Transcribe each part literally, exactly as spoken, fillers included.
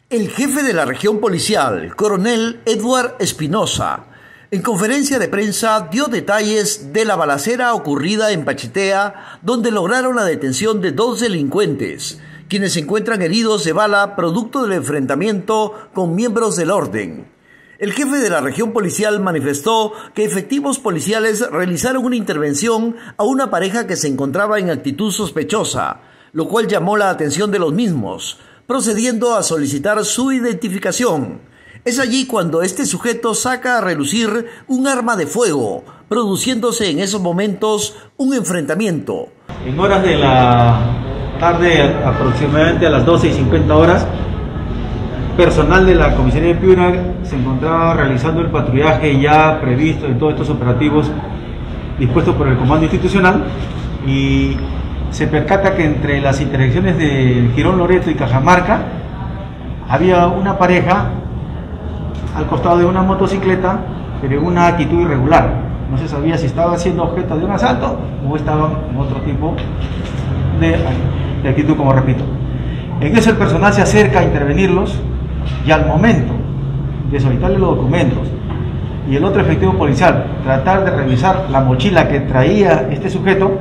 El jefe de la región policial, coronel Edward Espinosa, en conferencia de prensa dio detalles de la balacera ocurrida en Pachitea, donde lograron la detención de dos delincuentes, quienes se encuentran heridos de bala producto del enfrentamiento con miembros del orden. El jefe de la región policial manifestó que efectivos policiales realizaron una intervención a una pareja que se encontraba en actitud sospechosa, lo cual llamó la atención de los mismos, procediendo a solicitar su identificación. Es allí cuando este sujeto saca a relucir un arma de fuego, produciéndose en esos momentos un enfrentamiento. En horas de la tarde, aproximadamente a las doce y cincuenta horas, personal de la comisaría de Piura se encontraba realizando el patrullaje ya previsto en todos estos operativos dispuestos por el Comando Institucional, y se percata que entre las intersecciones de Girón Loreto y Cajamarca había una pareja al costado de una motocicleta, pero en una actitud irregular. No se sabía si estaba siendo objeto de un asalto o estaban en otro tipo de, de actitud, como repito. En eso el personal se acerca a intervenirlos, y al momento de solicitarle los documentos y el otro efectivo policial tratar de revisar la mochila que traía este sujeto,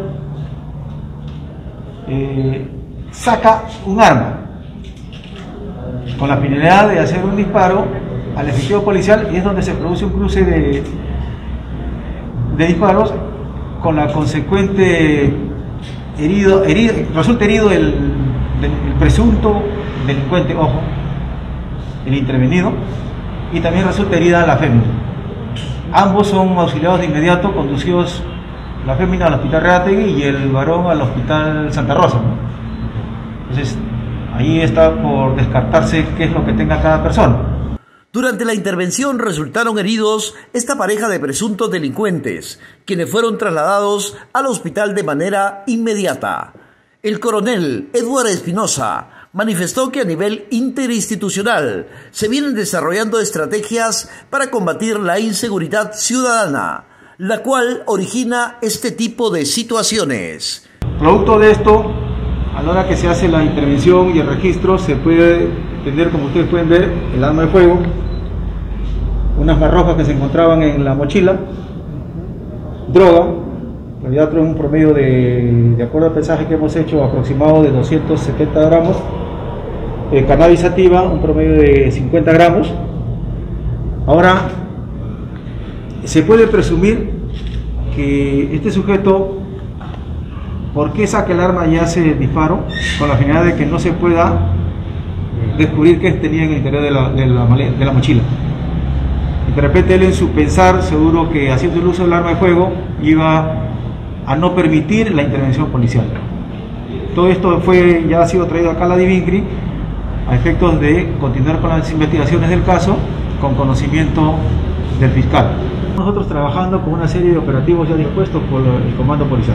eh, saca un arma con la finalidad de hacer un disparo al efectivo policial, y es donde se produce un cruce de, de disparos, con la consecuente herido, herido resulta herido el, el presunto delincuente, ojo, el intervenido, y también resulta herida la fémina. Ambos son auxiliados de inmediato, conducidos la fémina al hospital Reategui y el varón al hospital Santa Rosa, ¿no? Entonces, ahí está por descartarse qué es lo que tenga cada persona. Durante la intervención resultaron heridos esta pareja de presuntos delincuentes, quienes fueron trasladados al hospital de manera inmediata. El coronel Edward Espinosa manifestó que a nivel interinstitucional se vienen desarrollando estrategias para combatir la inseguridad ciudadana, la cual origina este tipo de situaciones. Producto de esto, a la hora que se hace la intervención y el registro, se puede tener, como ustedes pueden ver, el arma de fuego, unas marrojas que se encontraban en la mochila, droga, en realidad un promedio de, de acuerdo al pesaje que hemos hecho, aproximado de doscientos setenta gramos, eh, cannabis sativa, un promedio de cincuenta gramos. Ahora, se puede presumir que este sujeto, ¿por qué saca el arma y hace el disparo? Con la finalidad de que no se pueda descubrir qué tenía en el interior de la, de la, de la mochila. Y de repente él, en su pensar, seguro que haciendo el uso del arma de fuego iba a no permitir la intervención policial. Todo esto fue, ya ha sido traído acá a la DIVINCRI a efectos de continuar con las investigaciones del caso con conocimiento del fiscal. Nosotros trabajando con una serie de operativos ya dispuestos por el comando policial,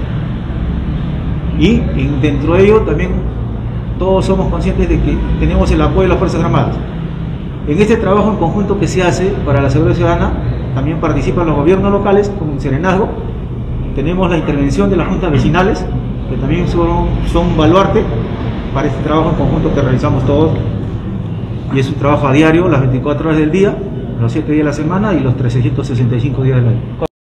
y dentro de ello también todos somos conscientes de que tenemos el apoyo de las Fuerzas Armadas. En este trabajo en conjunto que se hace para la seguridad ciudadana también participan los gobiernos locales con Serenazgo. Tenemos la intervención de las juntas vecinales, que también son, son baluarte para este trabajo en conjunto que realizamos todos, y es un trabajo a diario, las veinticuatro horas del día, los siete días de la semana y los trescientos sesenta y cinco días del año.